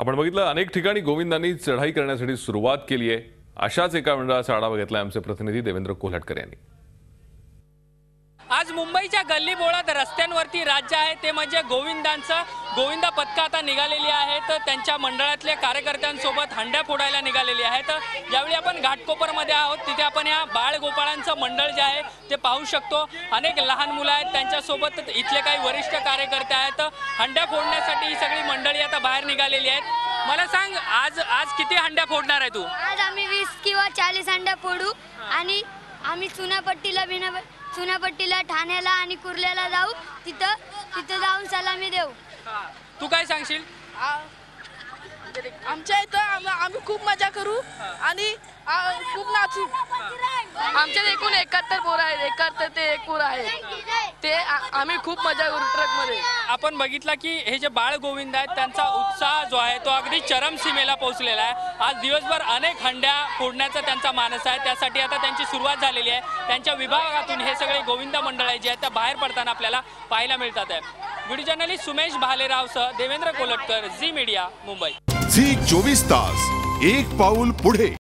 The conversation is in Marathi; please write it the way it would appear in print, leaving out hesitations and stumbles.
आपण बघितलं अनेक ठिकाणी गोविंदांनी चढाई करण्यासाठी सुरुवात केली आहे। अशाच एका मंडळाचा आढावा घेतला आमचे प्रतिनिधी देवेंद्र कोल्हटकर यांनी। आज मुंबईच्या गल्लीबोळात रस्त्यांवरती राज्य आहे ते म्हणजे गोविंदांचं। गोविंदा पथकं आता निघालेली आहेत, त्यांच्या मंडळातले कार्यकर्त्यांसोबत हंड्या फोडायला निघालेली आहेत। यावेळी आपण घाटकोपरमध्ये आहोत, तिथे आपण या बाळगोपाळांचं मंडळ जे आहे ते पाहू शकतो। अनेक लहान मुलं आहेत, त्यांच्यासोबत इथले काही वरिष्ठ कार्यकर्ते आहेत। हंड्या फोडण्यासाठी ही सगळी मंडळी आता बाहेर निघालेली आहेत। मला सांग, आज किती हंड्या फोडणार आहे तू? आज आम्ही 20 किंवा 40 हंड्या फोडू आणि आम्ही चुनापट्टीला ठाण्याला आणि कुर्ल्याला जाऊ, तिथं जाऊन सलामी देऊ। तू काय सांगशील? आमच्या इथं आम्ही खूप मजा करू आणि खूप नाचू। आमच्या एकूण 71 पोरं आहेत, 71 ते 1 पोरं आहेत, ते आम्ही खूप मजा करू ट्रकमध्ये। आपण बघितला की हे जे बाळ गोविंद आहेत त्यांचा उत्साह जो आहे तो अगदी चरमसीमेला पोहोचलेला आहे। आज दिवसभर अनेक हंड्या फोडण्याचा त्यांचा मानस आहे, त्यासाठी आता त्यांची सुरुवात झालेली आहे। त्यांच्या विभागातून हे सगळे गोविंदा मंडळ जे आहेत त्या बाहेर पडताना आपल्याला पाहायला मिळतात आहे। व्हिडिओ जर्नलिस्ट सुमेश भालेरावसह देवेंद्र कोल्हटकर, झी मीडिया, मुंबई। झी 24 तास, एक पाऊल पुढे।